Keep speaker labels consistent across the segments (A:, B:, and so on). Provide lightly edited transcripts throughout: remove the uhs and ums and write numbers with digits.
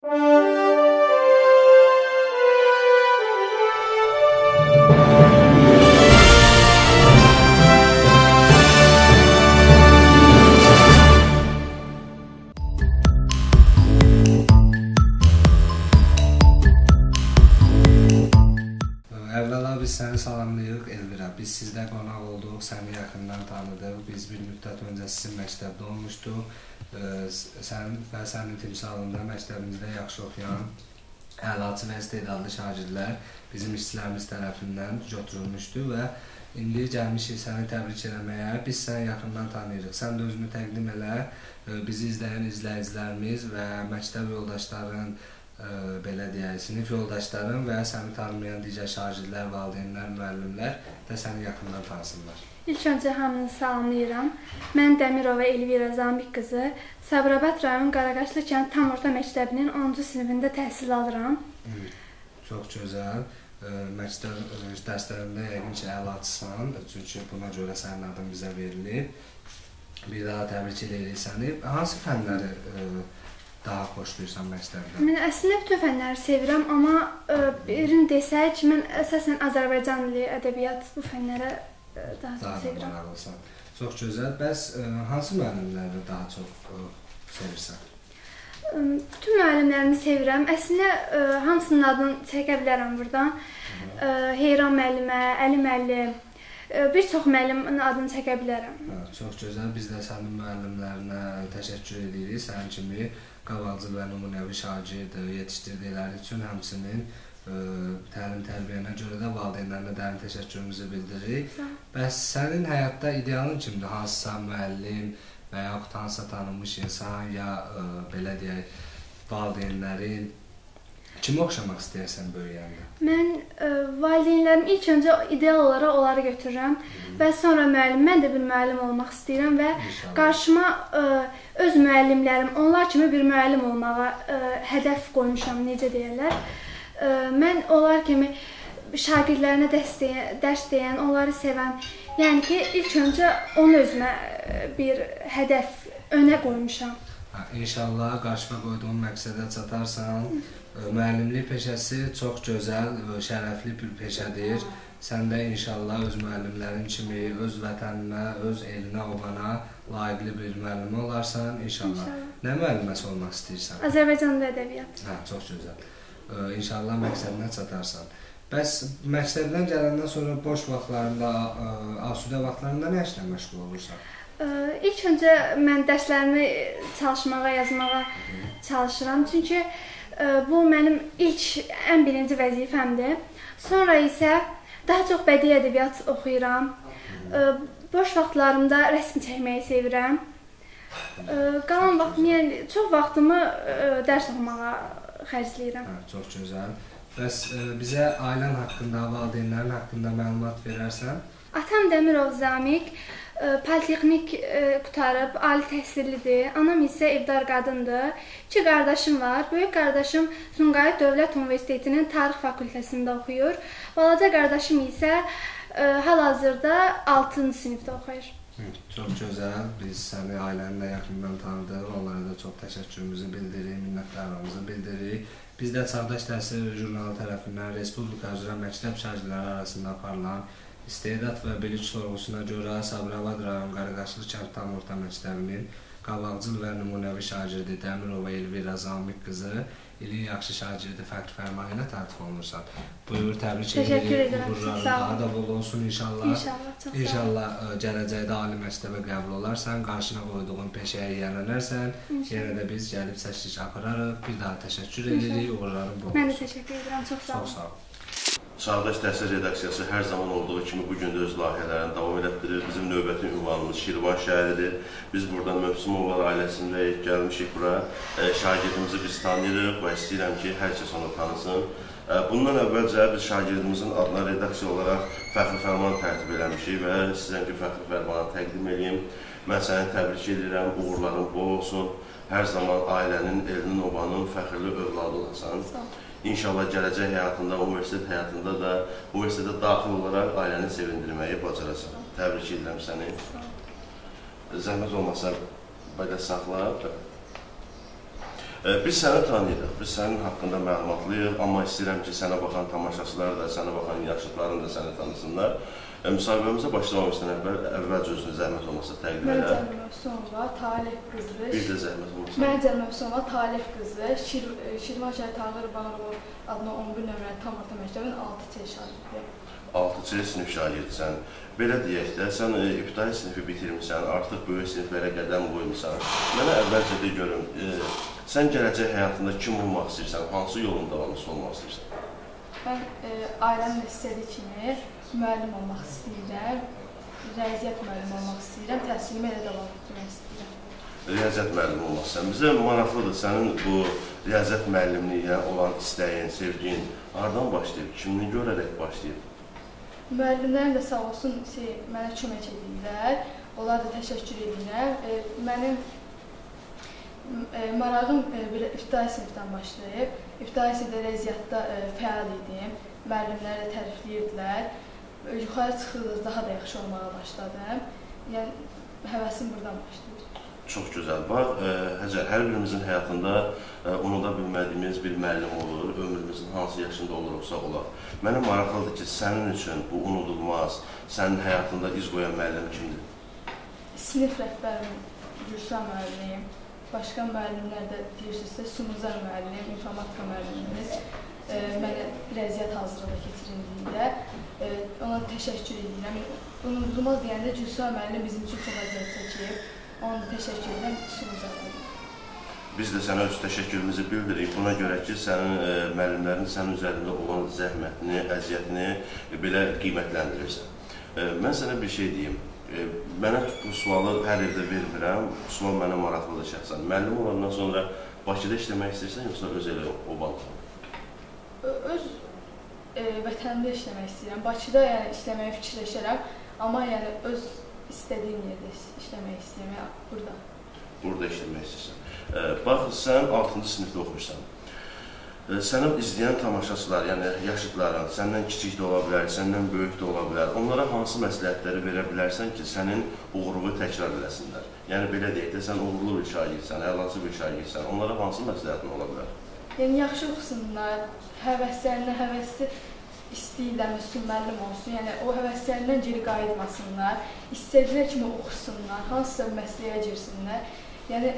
A: Biz səni salamlayırıq Elvira. Biz sizdə qonaq olduq, səni yaxından tanıdıq. Biz bir müddət öncə sizin məktəbdə olmuşduq. Sən və sənin timsalında məktəbimizdə yaxşı oxuyan əlaçı və istedadlı şagirdlər bizim işçilərimiz tərəfindən götürülmüşdü və indi gəlmişik səni təbrik eləməyə. Biz səni yaxından tanıyırıq. Sən də özünü təqdim elə. Bizi izləyən izləyicilərimiz və məktəb yoldaşların, belə deyək, sinif yoldaşların və səni tanımayan digər şagirdlər, valideynlər, müəllimlər də səni yaxından tanısınlar.
B: İlk öncə hamınızı salamlayıram. Mən Dəmirova Elvira Zamik qızı Sabirabad rayon Qaraqaşlı kənd tam orta məktəbinin 10-cu sinifində təhsil alıram.
A: Çox gözəl. Məktəb dərslərində yəqin ki, əlaçısan, çünki buna görə sənin adın bizə verilib. Bir daha təbrik edirik səni. Hansı fənləri daha xoşlayırsan məktəbdə? Mən
B: əslində bütün fənləri sevirəm, amma birini desək, mən əsasən Azərbaycan dili, ədəbiyyat bu fənlərə daha çox sevirəm.
A: Daha maraqlısan. Çox gözəl. Bəs hansı müəllimləri daha çox sevirsən?
B: Bütün müəllimlərimi sevirəm. Əslində hamısının adını çəkə bilərəm buradan. Heyran müəllimə, Əli müəllim, bir çox müəllimin adını çəkə bilərəm.
A: Çox gözəl. Biz də sənin müəllimlərinə təşəkkür edirik. Sənin kimi qabaqcıl və nümunəvi şagird yetişdirdikləri üçün həmçinin təlim-tərbiyənə görə də valideynlərinə dərin təşəkkürümüzü bildiririk. Bəs sənin həyatda idealın kimdir? Hansısa müəllim və yaxud hansısa tanınmış insan ya belə deyək, valideynlərin kimə oxşamaq istəyirsən böyüyəndə?
B: Mən valideynlərim ilk öncə ideal olaraq onları götürürəm və sonra müəllim. Mən də bir müəllim olmaq istəyirəm və qarşıma öz müəllimlərim, onlar kimi bir müəllim olmağa hədəf qoymuşam, necə deyərlər. Mən onlar kimi şagirdlərinə dərs deyən, onları sevən, yəni ki, ilk öncə onu özümə bir hədəf önə qoymuşam.
A: İnşallah qarşıma qoyduğun məqsədə çatarsan. Müəllimlik peşəsi çox gözəl, şərəfli bir peşədir. Sən də inşallah öz müəllimlərin kimi öz vətəninə, öz elinə, ovana layiqli bir müəllimə olarsan. İnşallah. Nə müəlliməsi olmaq istəyirsən?
B: Azərbaycan dili ədəbiyyat.
A: Çox gözəl. İnşallah məqsədinə çatarsan. Bəs məktəbdən gələndən sonra boş vaxtlarında, asudə vaxtlarında nə işlə məşğul olursan?
B: İlk öncə mən dərslərimi çalışmağa, yazmağa çalışıram. Çünki bu mənim ən birinci vəzifəmdir. Sonra isə daha çox bədii ədəbiyyat oxuyuram. Boş vaxtlarımda rəsm çəkməyi sevirəm. Qalan vaxtımı, yəni çox vaxtımı dərs oxumağa xərcləyirəm.
A: Çox gözəl. Bəs bizə ailən haqqında, valideynlərin haqqında məlumat verərsən?
B: Atam Dəmirov Zamik politexnik qutarıb, ali təhsillidir. Anam isə evdar qadındır. 2 qardaşım var. Böyük qardaşım Sumqayıt Dövlət Universitetinin Tarix fakültəsində oxuyur. Balaca qardaşım isə hal-hazırda 6-cı sinifdə oxuyur.
A: Çox gözəl. Biz səni ailəninlə yaxından tanıdıq. Onlara da çox təşəkkürümüzü bildiririk, minnətdarlığımızı bildiririk. Biz də Çağdaş Təhsil jurnalı tərəfindən Respublika üzrə məktəb şagirdləri arasında aparılan İstedad və bilik sorğusuna görə Sabirabad rayon Qaraqaşlı kənd tam orta məktəbinin qabaqcıl və nümunəvi şagirdi Dəmirova Elvira Zamik qızı ilin yaxşı şagirdi fəxri fərmanı ilə tərtib olunursan. Buyur, təbrik edirik. Uğurların daha da bol olsun inşallah. İnşallah gələcəkdə ali məktəbə qəbul olarsan, qarşına qoyduğun peşəyə yiyələnərsən. Yenə də biz gəlib çəkiliş apararıq. Bir daha təşəkkür edirik. Uğurların bol olsun.
B: Mən də təşəkkür edirəm. Çox sağ olun.
C: Çağdaş Təhsil redaksiyası hər zaman olduğu kimi bugün də öz layihələrini davam elətdirir. Bizim növbəti ünvanımız Şirvan şəhəridir. Biz buradan Mövsümovalar ailəsindəyik, gəlmişik bura. Şagirdimizi biz tanıyırıq və istəyirəm ki, hər kəs onu tanısın. Bundan əvvəlcə biz şagirdimizin adına redaksiya olaraq fəxri fərman tərtib eləmişik və sizə ki, fəxri fərmanı təqdim edeyim. Mən səni təbrik edirəm, uğurların bol olsun. Hər zaman ailənin, elinin, obanın fəxrli övladı olasan. İnşallah gələcək həyatında, universitet həyatında da universitetə daxil olaraq ailəni sevindirməyi bacarasan. Təbrik edirəm səni. Zəhmət olmasa belə saxla. Biz səni tanıyırıq, biz sənin haqqında məlumatlıyıq, amma istəyirəm ki, sənə baxan tamaşaçılar da, sənə baxan yaşlıların da səni tanısınlar. Müsahibəmizə başlamamışdan əvvəlcə özünü zəhmət olmasa təqdim elə.
B: Mən Cəlil Mövsümova, Talih qızı.
C: Bir də zəhmət olmasa.
B: Mən Cəlil Mövsümova, Talih qızı, Şirvan şəhər Tanrı Qurbanov adına 11 nömrəli tam orta məktəbin 6C şagirdiyəm. 6C
C: sinif şagirdsən. Belə deyək də, sən ibtidai sinifi bitirmişsən, artıq böyük siniflərə qədəm qoymusan. Mənə əvvəlcə də görüm, sən gələcək həyatında kim olmaq istəyirsən, hansı yolun davamlısı olmaq istəyirsən?
B: Mən ailəmin istədiyi kimi müəllim olmaq istəyirəm, riyaziyyat müəllimi olmaq istəyirəm, təhsilimi elə davam etdirmək istəyirəm.
C: Riyaziyyat müəllimi olmaqsan. Bizə maraqlıdır, sənin bu riyaziyyat müəllimliyə olan istəyin, sevgin hardan başlayıb, kimini görərək başlayıb?
B: Müəllimlərim də sağ olsun mənə kömək edirlər, onlara da təşəkkür edirəm. Mənim marağım ibtidai sinifdən başlayıb, ibtidai sinifdə riyaziyyatda fəal idim, müəllimlər də tərifləyirdilər, yuxarı çıxırdınız, daha da yaxşı olmağa başladım, yəni həvəsim buradan başlayır.
C: Çox gözəl. Bax, Həcər, hər birimizin həyatında unuda bilmədiyimiz bir müəllim olur, ömrümüzün hansı yaşında olursa olaq. Mənə maraqlıdır ki, sənin üçün bu unudulmaz, sənin həyatında iz qoyan müəllim kimdir?
B: Sinif rəhbərim Gülşən müəllim, başqa müəllimlər də deyirsinizsə, Sumuzar müəllim, informatika müəllimimiz mənə riyaziyyat hazırlığı keçirildiyində ona təşəkkür edirəm. Unudulmaz deyəndə Gülşən müəllim bizim üçün çox əziyyət çəkib. Ona da təşəkkür edirəm, Sumuzar müəllim.
C: Biz də sənə öz təşəkkürümüzü bildiririk. Buna görə ki, sənin müəllimlərin sənin üzərində olan zəhmətini, əziyyətini belə qiymətləndirirsən. Mən sənə bir şey deyim. Mənə bu sualı hər evdə vermirəm. Bu sual mənə maraqlıdır şəxsən. Müəllim olandan sonra Bakıda işləmək istəyirsən, yoxsa öz elə obalıqsan?
B: Öz vətənimdə işləmək istəyirəm. Bakıda işləməyə fikirləşərəm, amma öz istədiyim yerdə işləmək istəyirəm, burada. Burada
C: işləmək istəyirsən. Bax, sən 6-cı sinifdə oxumuşsan. Səni izləyən tamaşaçılar, yəni yaşıdların, səndən kiçik də ola bilər, səndən böyük də ola bilər. Onlara hansı məsləhətləri verə bilərsən ki, sənin uğurunu təkrar eləsinlər? Yəni, belə deyək də, sən uğurlu bir şagirdsən, əlası bir şagirdsən. Onlara hansı məsləhətin ola bilər?
B: Yəni, yaxşı oxusunlar, həvəslərinə həvəsi istəyirlər, müəllim olsun. Yəni, o həvəslərindən geri qayıtmasınlar, istədilər kimi oxusunlar, hansısa məsələyə girsinlər. Yəni,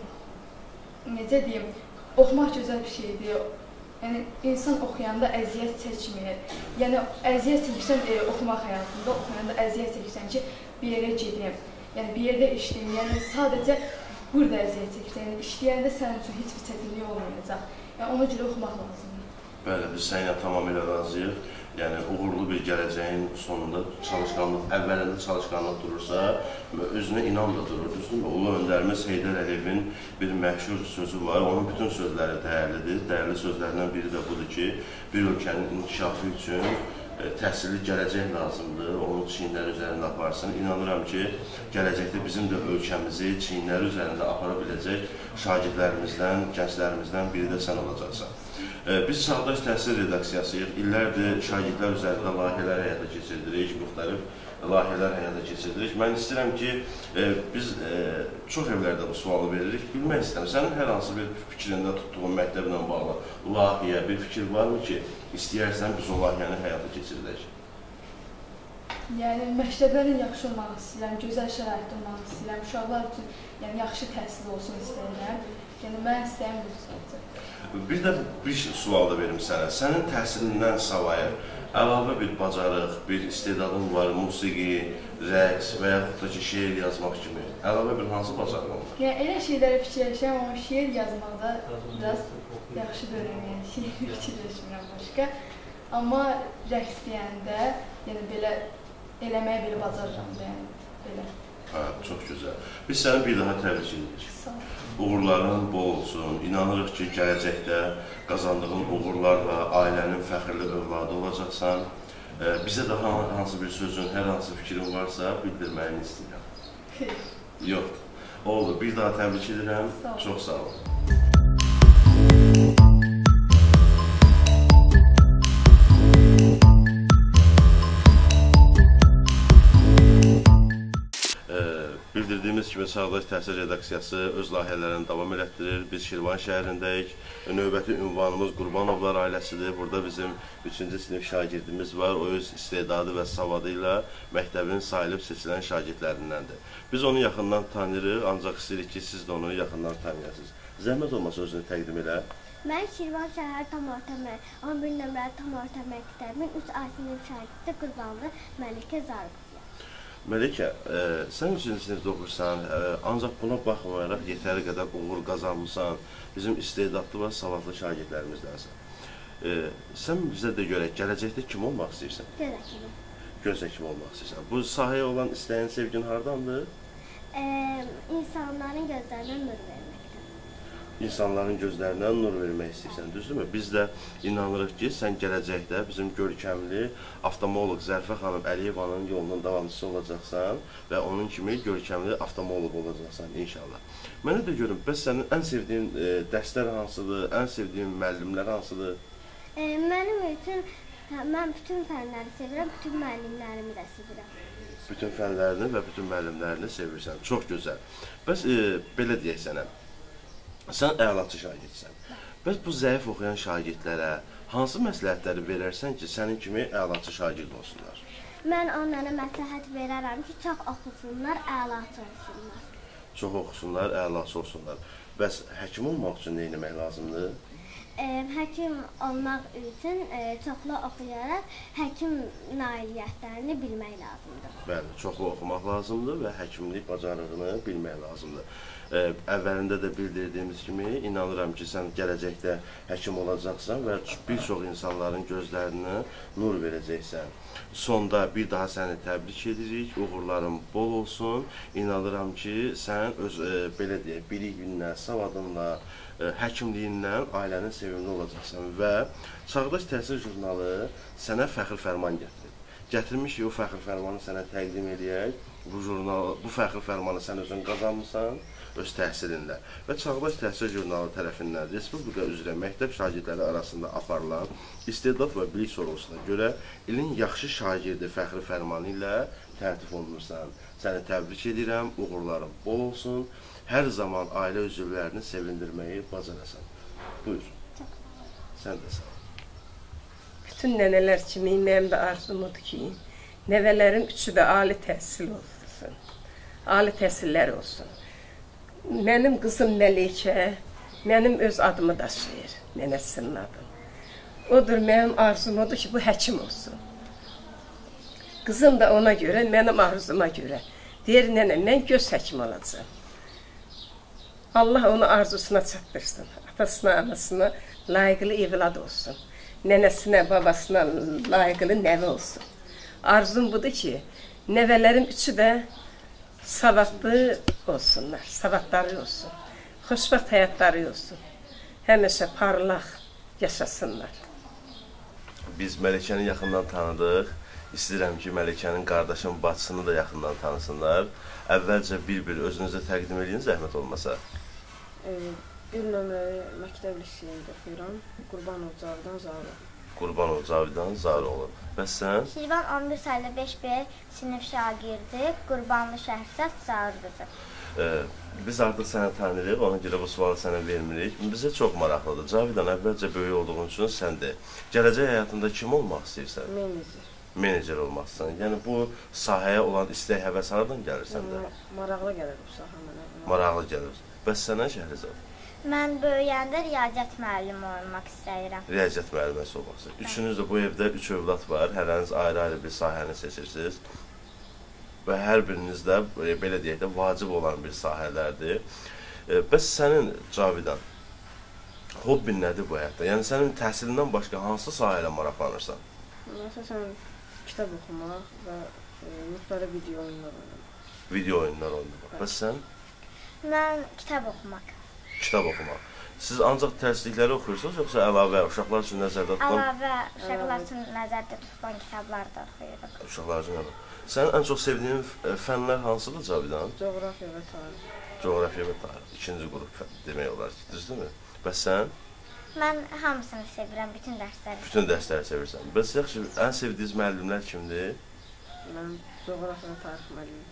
B: necə deyim, oxumaq gözəl bir şeydir. Yəni, insan oxuyanda əziyyət çəkmir. Yəni, əziyyət çəksən oxumaq həyatında, oxuyanda əziyyət çəksən ki, bir yerə gedim, yəni bir yerdə işləyim. Yəni, sadəcə burada əziyyət çəksən, yəni işləyəndə sənin üçün heç bir çətinlik olmayacaq. Yəni, ona görə oxumaq lazımdır.
C: Bəli, biz səninlə tamamilə razıyıq. Yəni, uğurlu bir gələcəyin sonunda çalışqanlıq, əvvəlində çalışqanlıq durursa, özünə inam da durur. Düzdürmü? Ulu öndərimiz Heydər Əliyevin bir məşhur sözü var. Onun bütün sözləri dəyərlidir. Dəyərli sözlərindən biri də budur ki, bir ölkənin inkişafı üçün təhsilli gələcək lazımdır. Onun çiyinləri üzərində aparsın. İnanıram ki, gələcəkdə bizim də ölkəmizi çiyinləri üzərində apara biləcək şagirdlərimizdən, gənclərimizdən biri də sən olacaqsan. Biz Çağdaş Təhsil Redaksiyasıyıq. İllərdir şagirdlər üzərində layihələr həyata keçirdirik, müxtəlif layihələr həyata keçirdirik. Mən istəyirəm ki, biz çox evlərdə bu sualı veririk. Bilmək istəyirəm, sənin hər hansı bir fikrində tutduğun məktəblə bağlı layihəyə bir fikir varmı ki, istəyərsən biz o layihəni həyata keçirdək?
B: Yəni, məktəblərin yaxşı olmaq istəyirəm, gözəl şəraitdə olmaq istəyirəm, uşaqlar üçün yaxşı təhsil olsun istəyirəm. Yəni, mən istəyirəm bu sadəcə.
C: Bir də bir sual da verim sənə. Sənin təhsilindən savayı əlavə bir bacarıq, bir istedadın var, musiqi, rəqs və yaxud da ki, şeir yazmaq kimi əlavə bir hansı bacarıq olmaq?
B: Yəni, elə şeylərə fikirləşirəm, amma şeir yazmaqda biraz yaxşı dönəm, yəni şeir fikirləşmirəm başqa. Amma rəqs deyəndə, yəni belə eləməyə belə bacarıram da, yəni belə.
C: Hə, çox gözəl. Biz səni bir daha təbrik edirik.
B: Sağ ol.
C: Uğurların bol olsun. İnanırıq ki, gələcəkdə qazandığın uğurlarla ailənin fəxrli övladı olacaqsan. Bizə daha hansı bir sözün, hər hansı fikrin varsa bildirməyini istəyirəm. Yox. Oldu. Bir daha təbrik edirəm. Çox sağ ol. Bildirdiyimiz kimi Çağdaş Təhsil Redaksiyası öz layihələrini davam elətdirir. Biz Şirvan şəhərindəyik. Növbəti ünvanımız Qurbanovlar ailəsidir. Burada bizim 3-cü sinif şagirdimiz var. O öz istedadı və savadı ilə məktəbin sayılıb seçilən şagirdlərindəndir. Biz onu yaxından tanıyırıq, ancaq istəyirik ki, siz də onu yaxından tanıyasınız. Zəhmət olmasa özünü təqdim elə.
D: Mən Şirvan şəhər tam orta 11 nömrəli tam orta məktəbin 3A sinif şagirdi Qurbanlı Məlikə Zarqızıyam.
C: Məlikə, sən 3-cü sinifdə oxursan, ancaq buna baxmayaraq yetəri qədər uğur qazanmışsan, bizim istedadlı və savadlı şagirdlərimizdənsən. Sən bizə də görək, gələcəkdə kim olmaq istəyirsən?
D: Göz həkimi.
C: Göz həkimi olmaq istəyirsən. Bu sahəyə olan istəyin, sevgin hardandır?
D: İnsanların gözlərinə nur verməkdən.
C: İnsanların gözlərinə nur vermək istəyirsən, düzdürmü? Biz də inanırıq ki, sən gələcəkdə bizim görkəmli avtomoloq Zərfə xanım Əliyevanın yolunun davamçısı olacaqsan və onun kimi görkəmli avtomoloq olacaqsan inşallah. Mənə də görün, bəs sənin ən sevdiyin dərslər hansıdır, ən sevdiyin müəllimlər hansıdır?
D: Mənim üçün, mən bütün fənləri sevirəm, bütün müəllimlərimi də sevirəm.
C: Bütün fənlərini və bütün müəllimlərini sevirsən, çox gözəl. Bəs belə deyək sənə. Sən əlaçı şagirdsən. Bəs bu zəif oxuyan şagirdlərə hansı məsləhətləri verərsən ki, sənin kimi əlaçı şagird olsunlar?
D: Mən onlara məsləhət verərəm ki, çox oxusunlar, əlaçı olsunlar.
C: Çox oxusunlar, əlaçı olsunlar. Bəs həkim olmaq üçün nə etmək lazımdır?
D: Həkim olmaq üçün çoxlu oxuyaraq həkim nailiyyətlərini bilmək lazımdır.
C: Bəli, çoxlu oxumaq lazımdır və həkimlik bacarığını bilmək lazımdır. Əvvəlində də bildirdiyimiz kimi, inanıram ki, sən gələcəkdə həkim olacaqsan və bir çox insanların gözlərinə nur verəcəksən. Sonda bir daha səni təbrik edirik, uğurların bol olsun. İnanıram ki, sən öz, belə deyək, biliyindən, savadınla, həkimliyindən ailənin sevimli olacaqsan və Çağdaş Təhsil jurnalı sənə fəxr fərman gətirib. Gətirmiş ki, o fəxr fərmanı sənə təqdim edək. Bu fəxr fərmanı sən özün qazanmısan öz təhsilinlə və Çağdaş Təhsil jurnalı tərəfindən Respublika üzrə məktəb şagirdləri arasında aparılan istedad və bilik sorğusuna görə ilin yaxşı şagirdi fəxri fərmanı ilə tərtib olunursan. Səni təbrik edirəm, uğurların bol olsun, hər zaman ailə üzvlərini sevindirməyi bacarasan. Buyur. Sən də sağ ol.
E: Bütün nənələr kimi mənim də arzumudur ki, nəvələrim üçü də ali təhsil olsun, ali təhsillər olsun. Mənim qızım Məlikə, mənim öz adımı daşıyır, nənəsinin adını. Odur, mənim arzum odur ki, bu həkim olsun. Qızım da ona görə, mənim arzuma görə. Deyir, nənə, mən göz həkimi olacağım. Allah onu arzusuna çatdırsın, atasına, anasına layiqli evlad olsun. Nənəsinə, babasına layiqli nəvə olsun. Arzum budur ki, nəvələrim üçü də savadlı olsunlar, savadları olsun, xoşbəxt həyatları olsun, həmişə parlaq yaşasınlar.
C: Biz Məlikəni yaxından tanıdıq, istəyirəm ki, Məlikənin qardaşın bacısını da yaxından tanısınlar. Əvvəlcə bir-bir özünüzə təqdim edin, zəhmət olmasa.
F: Bir nömrəli məktəb liseyində oxuyuram, Qurbanov Cavidan Zaroğlu.
C: Qurbanov Cavidan Zaroğlu. Bəs sən?
D: Şirvan 11 sayılı 5B sinif şagirdi, Qurbanlı Şəhərsət Zaroğlu.
C: Biz artıq səni tanıyırıq, ona görə bu sualı sənə vermirik. Bizə çox maraqlıdır. Cavidan, əvvəlcə böyük olduğun üçün sən de. Gələcək həyatında kim olmaq istəyirsən?
F: Menecer.
C: Menecer olmaq istəyirsən. Yəni bu sahəyə olan istək, həvəs haradan gəlir səndə?
F: Maraqlı gəlir bu sahə mənə.
C: Maraqlı gəlir. Bəs sənə Şəhrizad?
D: Mən böyüyəndə riyaziyyat müəllimi olmaq istəyirəm.
C: Riyaziyyat müəlliməsi olmaq istəyirəm. Üçünüz də bu evdə 3 övlad var, hərəniz ayrı-ayrı bir sahəni seçirsiniz. Və hər biriniz də, belə deyək də, vacib olan bir sahələrdir. Bəs sənin, Cavidan, hobbin nədir bu həyatda? Yəni, sənin təhsilindən başqa hansı sahələ maraqlanırsan?
F: Məsələn, kitab oxumaq və müxtəlif video oyunlar oynamaq.
C: Video oyunlar oynamaq. Bəs sən?
D: Mən kitab oxumaq.
C: Kitab oxumaq. Siz ancaq tərslikləri oxuyursunuz, yoxsa əlavə, uşaqlar üçün nəzərdə tutulan?
D: Əlavə, uşaqlar üçün nəzərdə tutulan kitablar da oxuyuruq.
C: Uşaqlar üçün əlavə. Sənin ən çox sevdiyin fənlər hansıdır, Cavidan?
F: Coğrafiya və tarix.
C: Coğrafiya və tarix. İkinci qrup demək olar ki, düzdürmü? Bəs sən?
D: Mən hamısını sevirəm, bütün dərsləri.
C: Bütün dərsləri sevirsən. Bəs yaxşı, ən sevdiyiniz müəllimlər kimdir?
F: Mən coğrafiya və tarix müəllimi.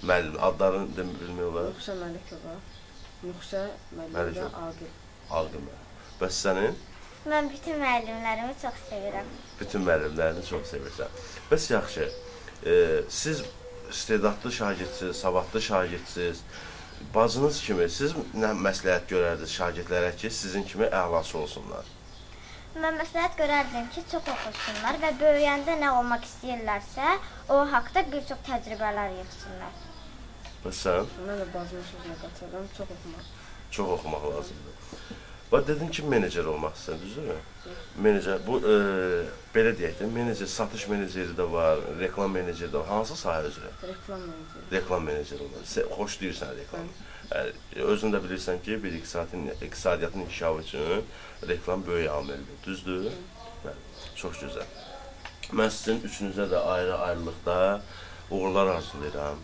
C: müəllim adlarını bilmək olar?
F: Nuxşə Məlikova, Nuxşə müəllimə Aqil.
C: Aqil müəllim. Bəs sənin?
D: Mən bütün müəllimlərimi çox sevirəm.
C: Bütün müəllimlərini çox sevirsən. Bəs yaxşı, siz istedadlı şagirdsiniz, savadlı şagirdsiniz. Bacınız kimi siz nə məsləhət görərdiniz şagirdlərə ki, sizin kimi əhlası olsunlar?
D: Mən məsləhət görərdim ki, çox oxusunlar və böyüyəndə nə olmaq istəyirlərsə, o haqda bir çox təcrübələr yığsınlar.
C: Bəs sən?
F: Mən də bacımın sözünə qatıram, çox oxumaq.
C: Çox oxumaq lazımdır. Bax, dedin ki, menecer olmaq istəyirsən, düzdürmü? Menecer, bu, belə deyək də, menecer, satış meneceri də var, reklam meneceri də var. Hansı sahə üzrə?
F: Reklam meneceri.
C: Reklam meneceri olur. Xoş deyirsən reklamı. Özün də bilirsən ki, bir iqtisadiyyatın inkişafı üçün reklam böyük amildir, düzdür? Çox gözəl. Mən sizin üçünüzə də ayrı-ayrılıqda uğurlar arzulayıram.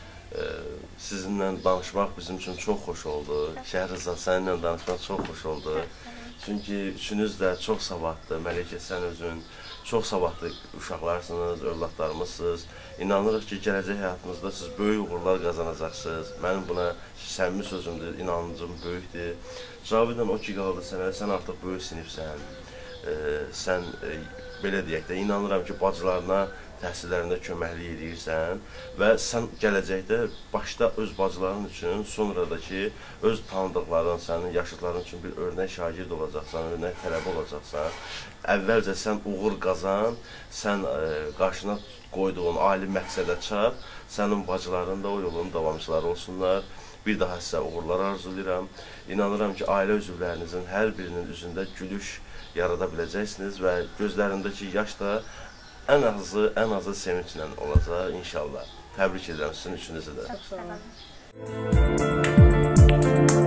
C: Sizinlə danışmaq bizim üçün çox xoş oldu. Şəhrizad, səninlə danışmaq çox xoş oldu. Çünki üçünüz də çox savadlı, Məlikə sən özün çox savadlı uşaqlarsınız, övladlarımızsınız. İnanırıq ki, gələcək həyatınızda siz böyük uğurlar qazanacaqsınız. Mənim buna səmimi sözümdür, inancım böyükdür. Cavidan o ki qaldı sənə, sən artıq böyük sinifsən. Sən, belə deyək də, inanıram ki, bacılarına təhsillərində köməklik edirsən və sən gələcəkdə başda öz bacıların üçün, sonra da ki, öz tanıdıqların, sənin yaşıdların üçün bir örnək şagird olacaqsan, örnək tələbə olacaqsan. Əvvəlcə sən uğur qazan, sən qarşına qoyduğun ali məqsədə çat, sənin bacıların da o yolun davamçıları olsunlar. Bir daha sizə uğurlar arzulayıram. İnanıram ki, ailə üzvlərinizin hər birinin üzündə gülüş yarada biləcəksiniz və gözlərindəki yaş da ən azı sevinclə olacaq inşallah. Təbrik edirəm sizin üçünüzü də.
F: Çox sağ olun.